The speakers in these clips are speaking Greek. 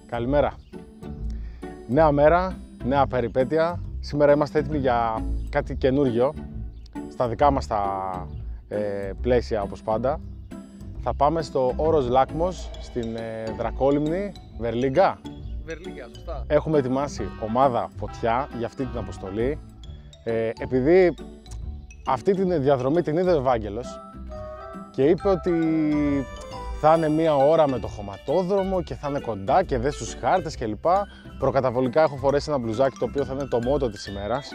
Καλημέρα. Νέα μέρα, νέα περιπέτεια. Σήμερα είμαστε έτοιμοι για κάτι καινούργιο στα δικά μας τα πλαίσια, όπως πάντα. Θα πάμε στο Όρος Λάκμος, στην Δρακόλυμνη, Βερλίγκα. Βερλίγκα, σωστά. Έχουμε ετοιμάσει ομάδα φωτιά για αυτή την αποστολή. Επειδή αυτή την διαδρομή την είδε ο Ευάγγελος και είπε ότι θα είναι μία ώρα με το χωματόδρομο και θα είναι κοντά και δες τους χάρτες κλπ. Προκαταβολικά έχω φορέσει ένα μπλουζάκι το οποίο θα είναι το μότο της ημέρας.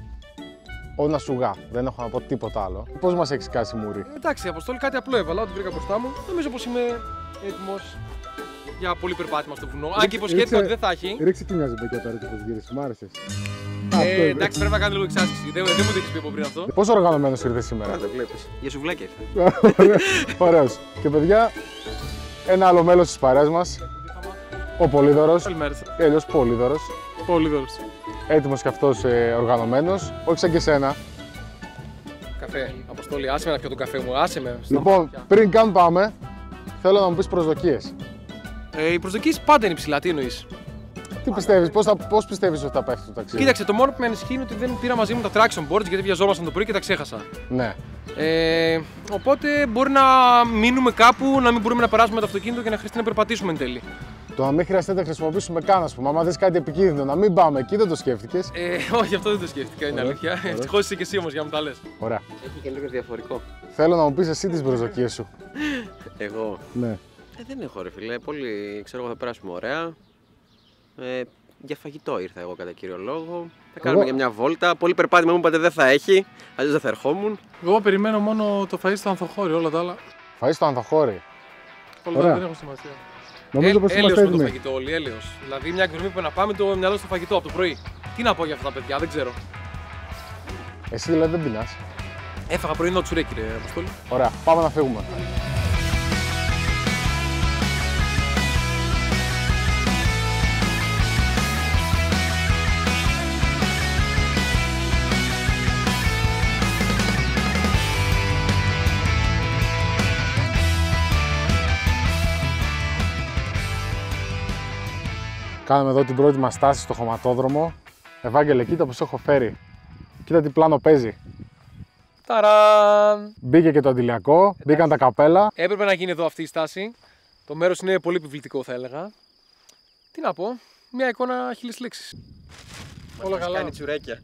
Όνα σουγά, δεν έχω να πω τίποτα άλλο. Πώς μας έχεις κάσει, Μούρη? Εντάξει, Αποστόλη, κάτι απλό έβαλα, ό,τι βρήκα μπροστά μου. Νομίζω πως είμαι έτοιμος για πολύ περπάτημα στο βουνό. Αν και υποσχέθηκα ότι δεν θα έχει. Ρίξε τι μοιάζει εκεί πέρα και πώς γύρισε, μου άρεσες. Εντάξει, πρέπει να κάνω λίγο εξάσκηση. Δεν μου το έχεις πει από πριν αυτό. Πόσο οργανωμένος ήρθες σήμερα? Το βλέπεις. Για σουβλάκια ήρθα. Ωραίος. Και παιδιά, ένα άλλο μέλος της παρέας μας, ο Πολύδωρος. Καλημέρα. Έλεος Πολύδωρος. Πολύδωρος. Έτοιμος και αυτός οργανωμένος, όχι σαν και σένα. Καφέ. Αποστόλη, άσε με να πιω τον καφέ μου, άσε με. Λοιπόν, πριν καν πάμε, θέλω να μου πεις προσδοκίες. Οι προσδοκίες πάντα είναι υψηλά, τι εννοείς? Τι πιστεύεις, πώς πιστεύεις ότι θα πέφτει το ταξίδι? Κοίταξε, το μόνο που με ανησυχεί είναι ότι δεν πήρα μαζί μου τα traction boards γιατί βιαζόμασταν το πρωί και τα ξέχασα. Ναι. Οπότε μπορεί να μείνουμε κάπου, να μην μπορούμε να περάσουμε το αυτοκίνητο και να χρειαστεί να περπατήσουμε εν τέλει. Το να μην χρειαστεί να τα χρησιμοποιήσουμε καν, ας πούμε. Άμα δεις κάτι επικίνδυνο, να μην πάμε εκεί, δεν το σκέφτηκες? Όχι, αυτό δεν το σκέφτηκα, είναι αλήθεια. Ευτυχώς είσαι και εσύ όμως για να μου τα λες. Ωραία. Έχει και λίγο διαφορικό. Θέλω να μου πεις εσύ τις προσδοκίες σου. Εγώ. Ναι. Δεν έχω ρε φίλε, πολύ ξέρω εγώ θα περάσουμε ωραία. Για φαγητό ήρθα εγώ κατά κύριο λόγο. Θα κάνουμε για μια βόλτα. Πολύ περπάτημα μου είπατε δεν θα έχει, αλλιώς δεν θα ερχόμουν. Εγώ περιμένω μόνο το φαΐ στο ανθοχώρι, όλα τα άλλα. Φαΐ στο ανθοχώρι. Όλα τα άλλα δεν έχουν σημασία. Νομίζω πως είμαστε με το έτοιμοι. φαγητό, όλοι έλεος. Δηλαδή μια εκδρομή που να πάμε το μυαλό στο φαγητό από το πρωί. Τι να πω για αυτά τα παιδιά, δεν ξέρω. Εσύ δηλαδή δεν πεινάς? Έφαγα πρωινό τσουρέκι, ρε Αποστόλη. Ωραία, πάμε να φύγουμε. Κάναμε εδώ την πρώτη μας στάση στο χωματόδρομο. Ευάγγελε, κοίτα πως έχω φέρει. Κοίτα τι πλάνο παίζει. Ταραν! Μπήκε και το αντιλιακό, μπήκαν τα καπέλα. Έπρεπε να γίνει εδώ αυτή η στάση. Το μέρος είναι πολύ επιβλητικό, θα έλεγα. Τι να πω, μια εικόνα χίλιες λέξεις. Όλα καλά. Κάνει τσουρέκια.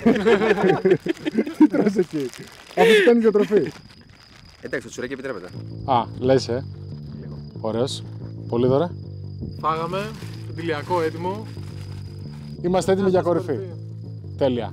Τι τρως εκεί? Αυτό σου κάνει διατροφή. Εντάξει, το τσουρέκι επιτρέπεται. Α, λες Ωραίος. Πολύ δωρε. Φάγαμε, το τηλιακό έτοιμο. Είμαστε έτοιμοι για κορυφή. Τέλεια.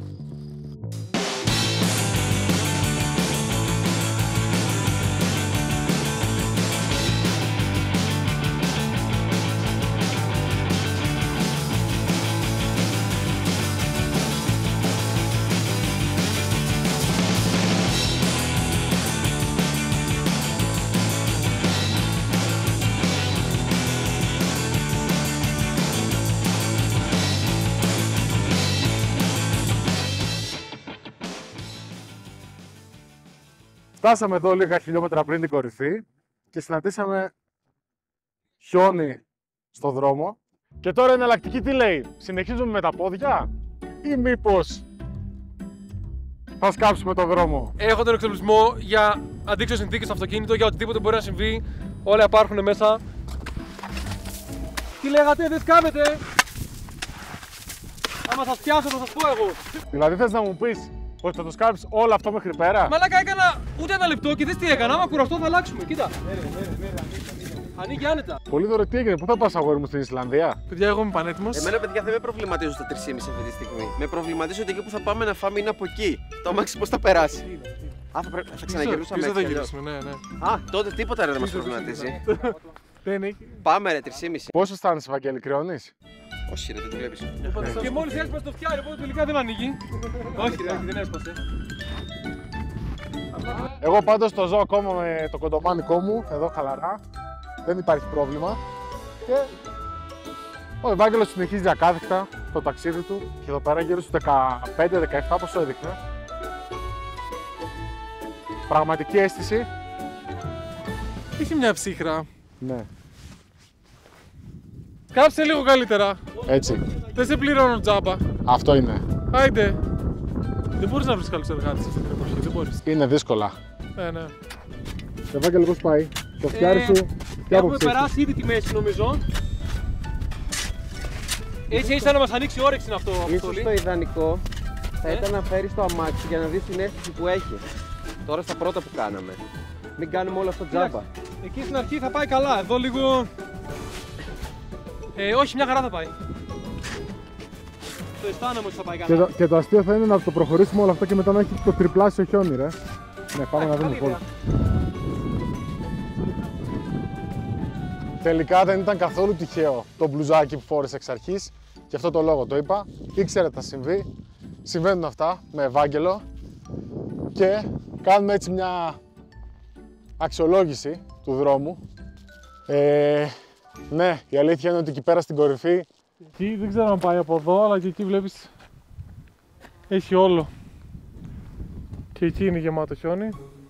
Φτάσαμε εδώ λίγα χιλιόμετρα πριν την κορυφή και συναντήσαμε χιόνι στο δρόμο. Και τώρα η εναλλακτική τι λέει? Συνεχίζουμε με τα πόδια ή μήπως θα σκάψουμε το δρόμο? Έχω τον εξοπλισμό για αντίξωες συνθήκες στο αυτοκίνητο, για οτιδήποτε μπορεί να συμβεί. Όλα υπάρχουν μέσα. Τι λέγατε, δεν σκάβετε! Άμα σας πιάσω θα σας πω εγώ. Δηλαδή θες να μου πεις ότι θα το σκάψεις όλο αυτό μέχρι πέρα? Μαλάκα, έκανα ούτε ένα λεπτό και δες τι έκανα. Άμα κουραστώ θα αλλάξουμε. Κοίτα. Ανοίγει άνετα. Πολύ δωρε, τι έγινε, πού θα πας αγόρι μου, στην Ισλανδία? Παιδιά, εγώ είμαι πανέτοιμος. Εμένα παιδιά δεν με προβληματίζουν στα 3,5 αυτή τη στιγμή. Με προβληματίζουν ότι εκεί που θα πάμε να φάμε είναι από εκεί. Το αμάξι πώς θα περάσει. Α, θα ξαναγυρίσουμε Πίσω θα έτσι. γυρίσουμε, ναι, ναι. Α, τότε τίποτα ρε δεν μας προβληματίζει. Δεν έχει. Πάμε ρε 3,5. Πώς αισθάνεσαι, Βαγγέλη, κρυώνεις? Όχι ρε, δεν το βλέπεις. Και μόλις έσπασε το φτιάρι, οπότε τελικά δεν ανοίγει. Όχι, ρε, δεν έσπασε. Εγώ πάντως το ζω ακόμα με το κοντομάνικό μου, εδώ χαλαρά. Δεν υπάρχει πρόβλημα. Και ο Ευάγγελος συνεχίζει ακάθεκτα το ταξίδι του. Και εδώ πέρα γύρω στους 15-17 πόσο έδειχνε. Πραγματική αίσθηση. Έχει μια ψύχρα. Ναι. Σκάψε λίγο καλύτερα. Έτσι. Δεν σε πληρώνω τζάμπα. Αυτό είναι. Άιντε. Δεν μπορείς να βρεις καλούς εργάτες σε αυτή την εποχή, δεν μπορείς. Είναι δύσκολα. Ναι. Ευάγγελο, πώς πάει? Το φτιάρι σου, ποια Έχουμε άποψη έχεις? περάσει ήδη τη μέση νομίζω. Έτσι ίσα να μας ανοίξει η όρεξη αυτό. Ίσως το ιδανικό θα ήταν να φέρεις το αμάξι για να δεις την αίσθηση που έχει. Τώρα στα πρώτα που κάναμε. Μην κάνουμε όλο αυτό τζάμπα. Εκεί στην αρχή θα πάει καλά, εδώ λίγο... όχι, μια χαρά θα πάει. Το αισθάνομαι ότι θα πάει καλά. Και το αστείο θα είναι να το προχωρήσουμε όλο αυτό και μετά να έχει το τριπλάσιο χιόνι, ρε. Ναι, πάμε να δούμε πώς. Τελικά δεν ήταν καθόλου τυχαίο το μπλουζάκι που φόρεσε εξ αρχής. Γι' αυτό το λόγο το είπα. Ήξερε θα συμβεί. Συμβαίνουν αυτά με Ευάγγελο. Και κάνουμε έτσι μια αξιολόγηση του δρόμου. Ναι, η αλήθεια είναι ότι εκεί πέρα στην κορυφή... Εκεί δεν ξέρω αν πάει από εδώ, αλλά και εκεί βλέπεις έχει όλο. Και εκεί είναι γεμάτο χιόνι.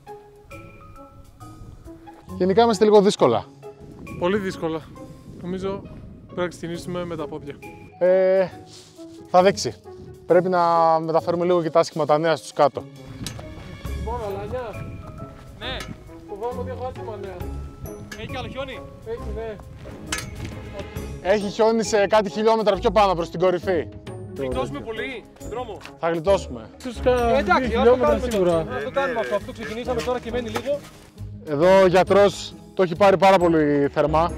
Γενικά είμαστε λίγο δύσκολα. Πολύ δύσκολα. Νομίζω πρέπει να ξεκινήσουμε με τα πόδια. Θα δείξει. Πρέπει να μεταφέρουμε λίγο και τα άσχημα τα νέα στους κάτω. Μόνο αλάνια. Ναι, Φοβάμαι ότι έχω άσχημα νέα. έχει κι άλλο χιόνι. Έχει, ναι. Έχει χιόνι σε κάτι χιλιόμετρα πιο πάνω προς την κορυφή. Γλιτώσουμε πολύ στον δρόμο. Θα γλιτώσουμε. Ίσως κάνα 2 Εντάξει, ας το χιλιόμετρα κάνουμε σίγουρα. τώρα. Ας το κάνουμε αυτό. Αυτό ξεκινήσαμε τώρα και μένει λίγο. Εδώ ο γιατρός το έχει πάρει πάρα πολύ θερμά.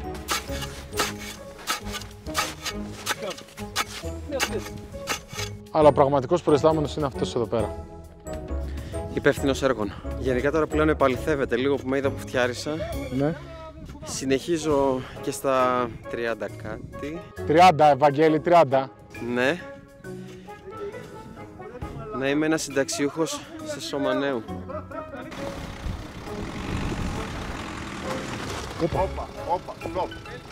Αλλά ο πραγματικός προϊστάμενος είναι αυτός εδώ πέρα. Υπεύθυνος έργων. Γενικά τώρα πλέον επαληθεύεται λίγο που με είδα που φτιάρισα. Ναι. Συνεχίζω και στα 30 κάτι. 30, Ευαγγέλη, 30. Ναι. Να είμαι ένας συνταξιούχος σε σώμα νέου. Όπα, stop.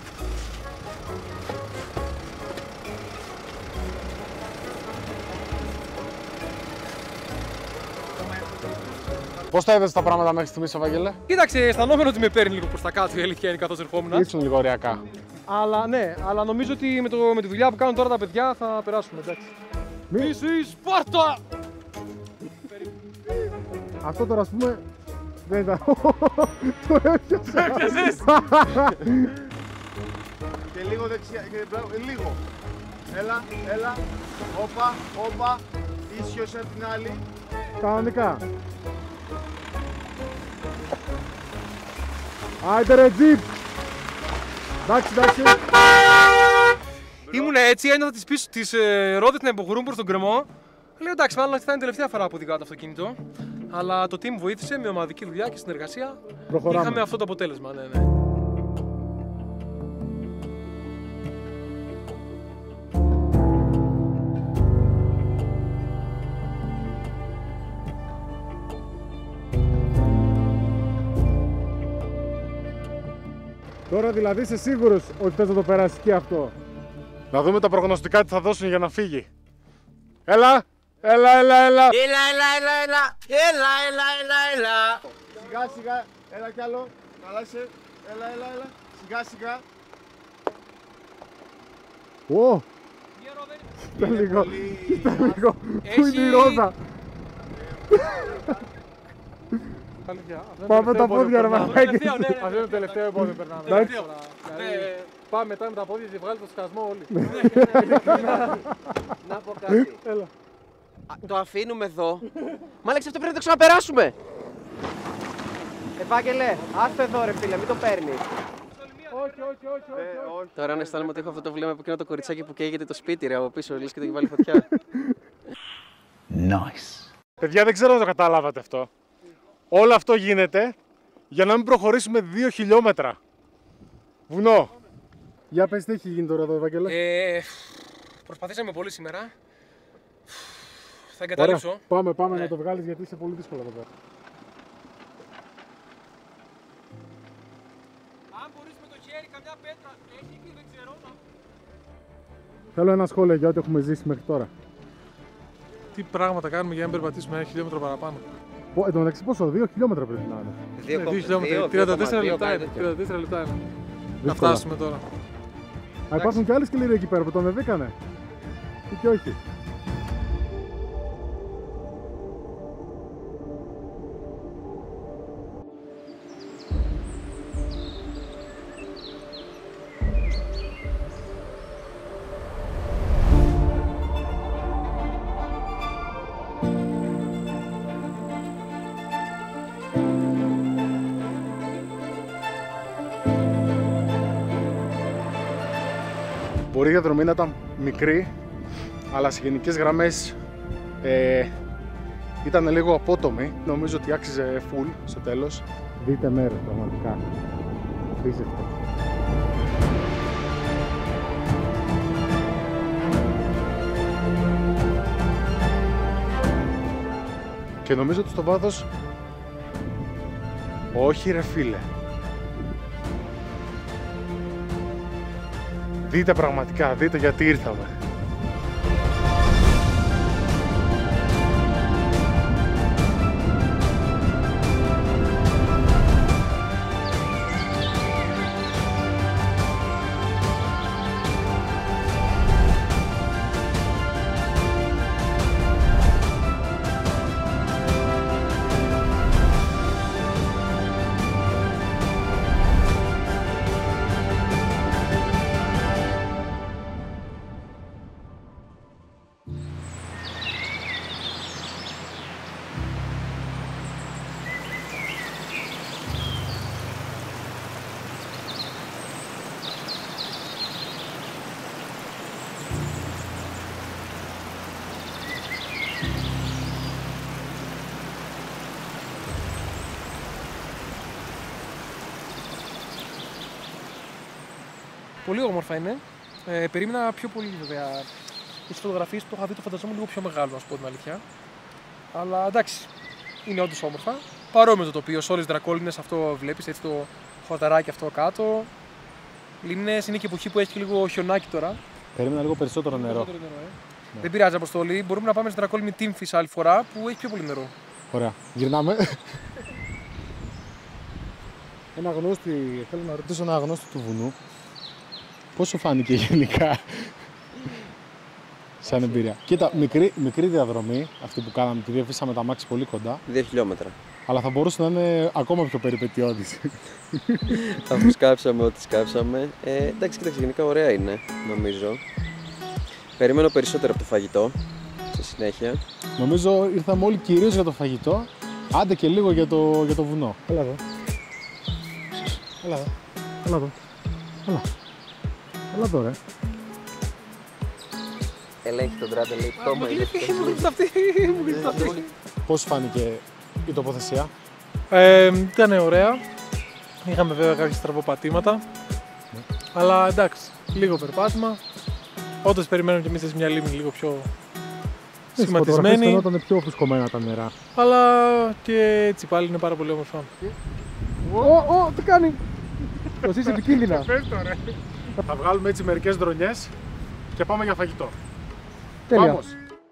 Πώς τα είδες τα πράγματα μέχρι στιγμής, Ευαγγέλε? Κοίταξε, αισθανόμαι ότι με παίρνει λίγο προς τα κάτω η αλήθεια είναι καθώς ερχόμουν. Ήσουν λίγο ωριακά. Αλλά ναι, αλλά νομίζω ότι με τη δουλειά που κάνουν τώρα τα παιδιά θα περάσουμε, εντάξει. Μισή Σπάρτα! Αυτό τώρα, ας πούμε, δεν ήταν... Το έπιασα. Και λίγο δεξιά, λίγο. Έλα. Όπα. Ίσιος από την άλλη. Κανονικά. Άιντε ρε τζιπ. Εντάξει. Ήμουν έτσι, ένιωθα τις ρόδες να υποχωρούν προς τον κρεμό. Λέω εντάξει, μάλλον αυτή θα είναι η τελευταία φορά που οδηγάω το αυτοκίνητο. Αλλά το team βοήθησε με ομαδική δουλειά και συνεργασία. Προχωράμε. Είχαμε αυτό το αποτέλεσμα, ναι. Τώρα δηλαδή είσαι σίγουρος ότι θες να το περάσεις και αυτό. Να δούμε τα προγνωστικά τι θα δώσουν για να φύγει. Έλα. Έλα. Σιγά. Έλα κι άλλο. Καλά είσαι. Έλα. Σιγά. Ω. Κοίτα λίγο. Πού είναι η ρόδα. Πάμε τα πόδια ρε μαλάκι. Αυτό είναι το τελευταίο επόμενο που περνάμε. Εντάξει. Πάμε μετά με τα πόδια και βγάλει το σκασμό όλοι. Να πω κάτι. Έλα. Το αφήνουμε εδώ. Μάλεξε, αυτό πρέπει να το ξαναπεράσουμε. Ευάγγελε, άστο εδώ ρε φίλε, μην το παίρνεις. Όχι. Τώρα αν αισθάνομαι ότι έχω αυτό το βλέμμα από εκείνο το κοριτσάκι που καίγεται το σπίτι ρε από πίσω, λες και το έχει βάλει φωτιά. Παιδιά, δεν ξέρω αν το καταλάβατε αυτό. Όλο αυτό γίνεται για να μην προχωρήσουμε 2 χιλιόμετρα. Βουνό. Για πες τι έχει γίνει τώρα εδώ, Ευαγγέλα. Προσπαθήσαμε πολύ σήμερα. Θα εγκαταλείψω. Πάμε Ναι. να το βγάλεις γιατί είσαι πολύ δύσκολο εδώ πέρα. Αν μπορείς με το χέρι καμιά πέτρα, έχει εκεί δεν ξέρω. Θέλω ένα σχόλιο για ό,τι έχουμε ζήσει μέχρι τώρα. Τι πράγματα κάνουμε για να μην περπατήσουμε 1 χιλιόμετρο παραπάνω. Εν τω μεταξύ πόσο, 2 χιλιόμετρα πρέπει να είναι. 2 χιλιόμετρα, 34 λεπτά είναι. 34 λεπτά είναι. Να φτάσουμε τώρα. Α, υπάρχουν και άλλοι σκυλίροι εκεί πέρα που τον ανεβήκανε. Ή και όχι. Μπορεί η διαδρομή να ήταν μικρή, αλλά σε γενικές γραμμές ήταν λίγο απότομη. Νομίζω ότι άξιζε full στο τέλος. Δείτε μέρες πραγματικά. Απίστευτο. Και νομίζω ότι στο βάθος... Όχι ρε φίλε. Δείτε πραγματικά, δείτε γιατί ήρθαμε. Πολύ όμορφα είναι. Περίμενα πιο πολύ βέβαια. Τις φωτογραφίες που το είχα δει το φανταζόμουν λίγο πιο μεγάλο, να σου πω την αλήθεια. Αλλά εντάξει, είναι όντως όμορφα. Παρόμοιο το τοπίο, σε όλες τις δρακόλινες αυτό βλέπεις, έτσι το χορταράκι αυτό κάτω. Λίμνες, είναι και εποχή που έχει λίγο χιονάκι τώρα. Περίμενα λίγο περισσότερο νερό. Ναι. Δεν πειράζει, Αποστόλη. Μπορούμε να πάμε στην δρακόλινη Τύμφης άλλη φορά που έχει πιο πολύ νερό. Ωραία. Γυρνάμε. Θέλω να ρωτήσω ένα αγνώστη του βουνού. Πώς σου φάνηκε γενικά σαν εμπειρία? Κοίτα, μικρή διαδρομή αυτή που κάναμε, επειδή αφήσαμε τα μάξι πολύ κοντά. 2 χιλιόμετρα. Αλλά θα μπορούσε να είναι ακόμα πιο περιπετειώδης. Αφού σκάψαμε ό,τι σκάψαμε. Εντάξει, κοίταξε, γενικά ωραία είναι, νομίζω. Περιμένω περισσότερο από το φαγητό, στη συνέχεια. Νομίζω ήρθαμε όλοι κυρίως για το φαγητό, άντε και λίγο για το βουνό. Έλα εδώ. Έλα εδώ. Έλα εδώ. Έλα εδώ, ρε. Ελέγχει τον τράπεζα, λέει πτώμα είναι. Μου κρύβει αυτή. Πώς φάνηκε η τοποθεσία? Ήταν ωραία. Είχαμε βέβαια κάποια στραβοπατήματα. Αλλά εντάξει, λίγο περπάτημα. Όντως περιμένουμε κι εμείς σε μια λίμνη λίγο πιο σχηματισμένη. Φαινόταν πιο φουσκωμένα τα νερά. Αλλά και έτσι πάλι είναι πάρα πολύ όμορφα. Τι κάνει! Το είσαι επικίνδυνα. Θα βγάλουμε έτσι μερικές δρονιές και πάμε για φαγητό. Τέλεια. Vamos.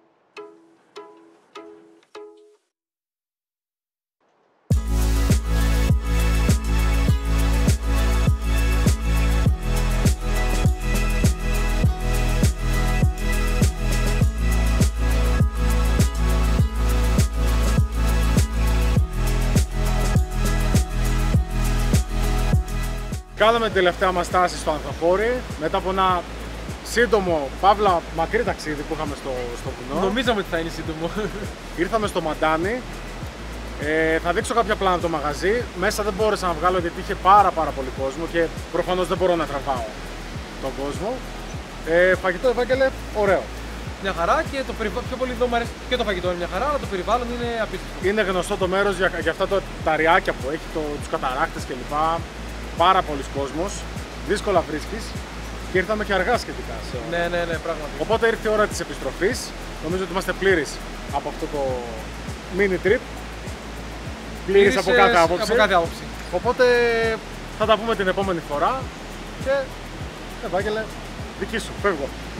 Κάναμε την τελευταία μας στάση στο Ανθοφόρη μετά από ένα σύντομο, παύλα μακρύ ταξίδι που είχαμε στο βουνό. Νομίζαμε ότι θα είναι σύντομο. Ήρθαμε στο Μαντάνι. Θα δείξω κάποια πλάνα το μαγαζί. Μέσα δεν μπόρεσα να βγάλω γιατί είχε πάρα πολύ κόσμο και προφανώς δεν μπορώ να τραβάω τον κόσμο. Φαγητό, Ευάγγελε, ωραίο. Μια χαρά και το περιβάλλον, πιο πολύ εδώ μου αρέσει και το φαγητό είναι μια χαρά, αλλά το περιβάλλον είναι απίστευτο. Είναι γνωστό το μέρος για αυτά τα ριάκια που έχει, τους καταράκτες κλπ. Πάρα πολλοί κόσμος, δύσκολα βρίσκεις και ήρθαμε και αργά σχετικά. Ναι, πράγματι. Οπότε ήρθε η ώρα της επιστροφής. Νομίζω ότι είμαστε πλήρεις από αυτό το mini trip. Πλήρης από κάθε άποψη. Οπότε θα τα πούμε την επόμενη φορά και Ευάγγελε, δική σου, φεύγω.